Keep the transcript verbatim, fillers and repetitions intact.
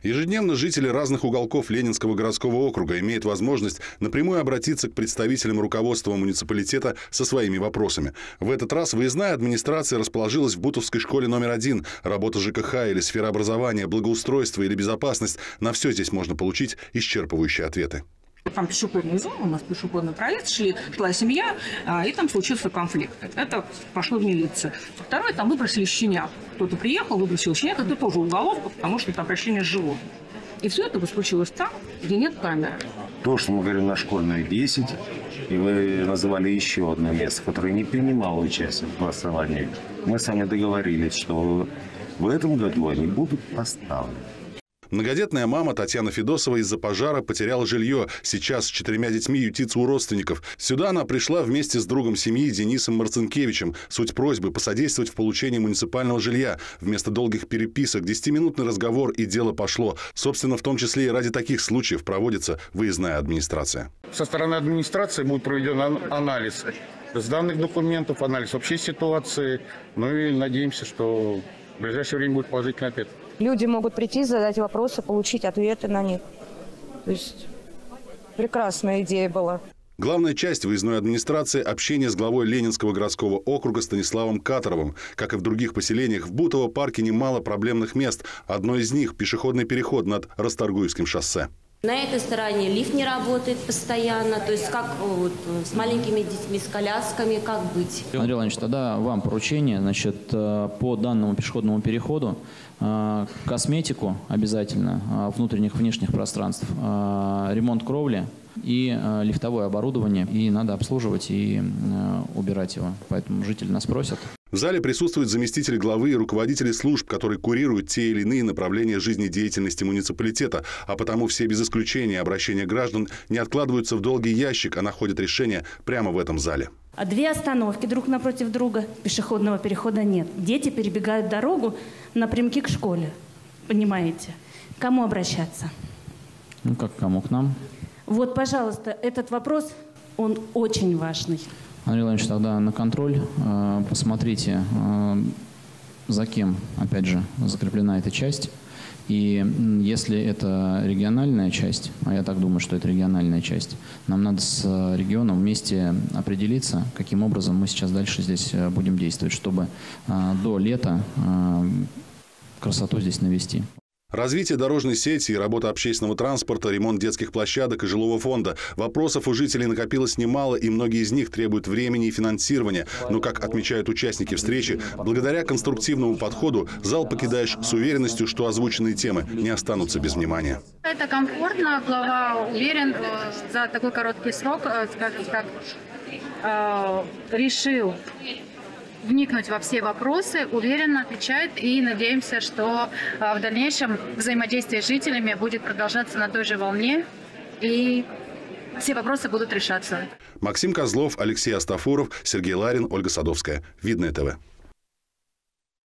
Ежедневно жители разных уголков Ленинского городского округа имеют возможность напрямую обратиться к представителям руководства муниципалитета со своими вопросами. В этот раз выездная администрация расположилась в Бутовской школе номер один. Работа ЖКХ или сфера образования, благоустройства или безопасность – на все здесь можно получить исчерпывающие ответы. Там пешеходная зона, у нас пешеходный проезд, шли, шла семья, и там случился конфликт. Это пошло в милицию. Второе, там выбросили щенят. Кто-то приехал, выбросил щенят, это тоже уголовка, потому что это обращение с животным. И все это случилось там, где нет камеры. То, что мы говорим на школьной десять, и вы называли еще одно место, которое не принимало участие в голосовании. Мы с вами договорились, что в этом году они будут поставлены. Многодетная мама Татьяна Федосова из-за пожара потеряла жилье. Сейчас с четырьмя детьми ютится у родственников. Сюда она пришла вместе с другом семьи Денисом Марцинкевичем. Суть просьбы – посодействовать в получении муниципального жилья. Вместо долгих переписок десятиминутный разговор, и дело пошло. Собственно, в том числе и ради таких случаев проводится выездная администрация. Со стороны администрации будет проведен анализ с данных документов, анализ общей ситуации. Ну и надеемся, что в ближайшее время будет положительный ответ. Люди могут прийти, задать вопросы, получить ответы на них. То есть прекрасная идея была. Главная часть выездной администрации – общение с главой Ленинского городского округа Станиславом Катаровым. Как и в других поселениях, в Бутово парке немало проблемных мест. Одно из них – пешеходный переход над Расторгуевским шоссе. На этой стороне лифт не работает постоянно, то есть как вот, с маленькими детьми, с колясками, как быть? Андрей Владимирович, тогда вам поручение, значит, по данному пешеходному переходу, косметику обязательно, внутренних, внешних пространств, ремонт кровли и лифтовое оборудование, и надо обслуживать и убирать его, поэтому жители нас просят. В зале присутствуют заместители главы и руководители служб, которые курируют те или иные направления жизнедеятельности муниципалитета, а потому все без исключения обращения граждан не откладываются в долгий ящик, а находят решение прямо в этом зале. А две остановки друг напротив друга, пешеходного перехода нет. Дети перебегают дорогу напрямки к школе, понимаете? К кому обращаться? Ну, как кому? К нам? Вот, пожалуйста, этот вопрос, он очень важный. Андрей Владимирович, тогда на контроль посмотрите, за кем, опять же, закреплена эта часть. И если это региональная часть, а я так думаю, что это региональная часть, нам надо с регионом вместе определиться, каким образом мы сейчас дальше здесь будем действовать, чтобы до лета красоту здесь навести. Развитие дорожной сети и работа общественного транспорта, ремонт детских площадок и жилого фонда. Вопросов у жителей накопилось немало, и многие из них требуют времени и финансирования. Но, как отмечают участники встречи, благодаря конструктивному подходу зал покидаешь с уверенностью, что озвученные темы не останутся без внимания. Это комфортно. Глава уверен, за такой короткий срок, скажем так, решил вникнуть во все вопросы, уверенно отвечает, и надеемся, что в дальнейшем взаимодействие с жителями будет продолжаться на той же волне, и все вопросы будут решаться. Максим Козлов, Алексей Астафуров, Сергей Ларин, Ольга Садовская. Видное ТВ.